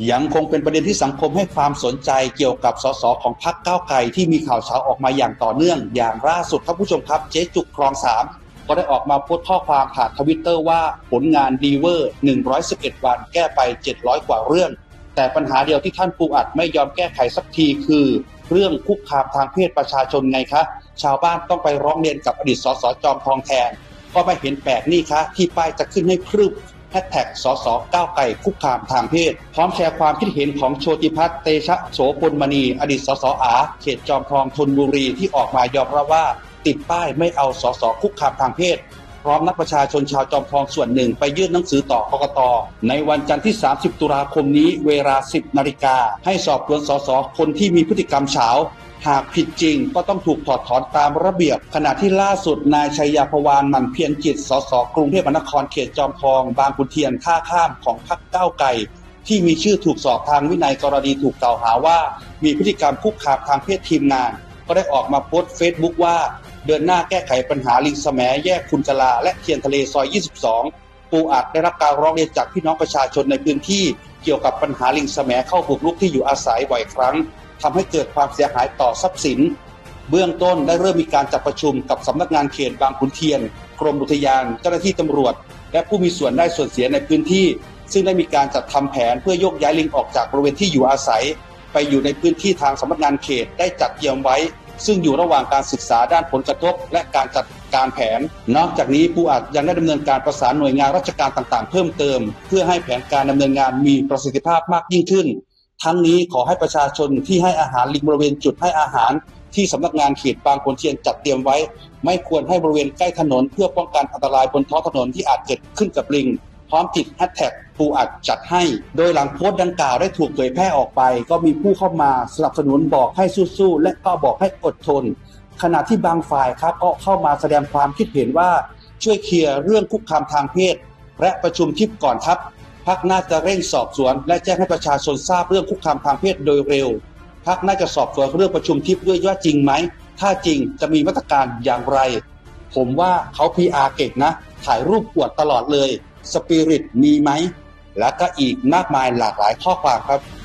ยังคงเป็นประเด็นที่สังคมให้ความสนใจเกี่ยวกับสสของพรรคก้าวไกลที่มีข่าวเช้าออกมาอย่างต่อเนื่องอย่างล่าสุดครับผู้ชมครับเจ๊จุกคลอง3ก็ได้ออกมาโพสต์ข้อความผ่านทวิตเตอร์ว่าผลงานดีเวอร์111วันแก้ไป700กว่าเรื่องแต่ปัญหาเดียวที่ท่านปูอัดไม่ยอมแก้ไขสักทีคือเรื่องคุกคามทางเพศประชาชนไงคะชาวบ้านต้องไปร้องเรียนกับอดีตสสจอมทองแทนก็ไม่เห็นแปลกนี่คะที่ป้ายจะขึ้นให้พรึบแฮชแท็กสสก้าวไกลคุกคามทางเพศพร้อมแชร์ความคิดเห็นของโชติพัฒน์เตชะโสพลมณีอดีตสสอาเขตจอมทองธนบุรีที่ออกมายอมรับว่าติดป้ายไม่เอาสสคุกคามทางเพศพร้อมนักประชาชนชาวจอมทองส่วนหนึ่งไปยื่นหนังสือต่อกกต.ในวันจันทร์ที่30ตุลาคมนี้เวลา 10 นาฬิกาให้สอบสวนสสคนที่มีพฤติกรรมเฉาหากผิดจริงก็ต้องถูกถอดถอนตามระเบียบขณะที่ล่าสุดนายชัยยาภวานหมั่นเพียรจิตสสกรุงเทพมหานครเขตจอมทองบางขุนเทียนท่าข้ามของพรรคก้าวไกลที่มีชื่อถูกสอบทางวินัยกรณีถูกกล่าวหาว่ามีพฤติกรรมคุกคามทางเพศทีมงานก็ได้ออกมาโพสต์เฟซบุ๊กว่าเดินหน้าแก้ไขปัญหาลิงแสมแยกคุณจลาและเทียนทะเลซอย22ปูอัดได้รับการร้องเรียนจากพี่น้องประชาชนในพื้นที่เกี่ยวกับปัญหาลิงแสมเข้าบุกรุกที่อยู่อาศัยบ่อยครั้งทำให้เกิดความเสียหายต่อทรัพย์สินเบื้องต้นได้เริ่มมีการจัดประชุมกับสำนักงานเขตบางขุนเทียนกรมอุทยานเจ้าหน้าที่ตำรวจและผู้มีส่วนได้ส่วนเสียในพื้นที่ซึ่งได้มีการจัดทำแผนเพื่อโยกย้ายลิงออกจากบริเวณที่อยู่อาศัยไปอยู่ในพื้นที่ทางสำนักงานเขตได้จัดเตรียมไว้ซึ่งอยู่ระหว่างการศึกษาด้านผลกระทบและการจัดการแผนนอกจากนี้ปูอัดยังได้ดำเนินการประสานหน่วยงานราชการต่างๆเพิ่มเติมเพื่อให้แผนการดำเนินงานมีประสิทธิภาพมากยิ่งขึ้นทั้งนี้ขอให้ประชาชนที่ให้อาหารลิงบริเวณจุดให้อาหารที่สำนักงานเขตบางขุนเทียนจัดเตรียมไว้ไม่ควรให้บริเวณใกล้ถนนเพื่อป้องกันอันตรายบนท้องถนนที่อาจเกิดขึ้นกับลิงพร้อมติดแฮชแท็กปูอัดจัดให้โดยหลังโพสต์ดังกล่าวได้ถูกเผยแพร่ออกไปก็มีผู้เข้ามาสนับสนุนบอกให้สู้ๆและก็บอกให้อดทนขณะที่บางฝ่ายครับก็เข้ามาแสดงความคิดเห็นว่าช่วยเคลียร์เรื่องคุกคามทางเพศและประชุมทิพย์ก่อนครับพรรคน่าจะเร่งสอบสวนและแจ้งให้ประชาชนทราบเรื่องคุกคามทางเพศโดยเร็วพรรคน่าจะสอบสวนเรื่องประชุมทิพย์ด้วยว่าจริงไหมถ้าจริงจะมีมาตรการอย่างไรผมว่าเขา PR เก่งนะถ่ายรูปอวดตลอดเลยสปิริตมีไหมและก็อีกมากมายหลากหลายข้อความครับ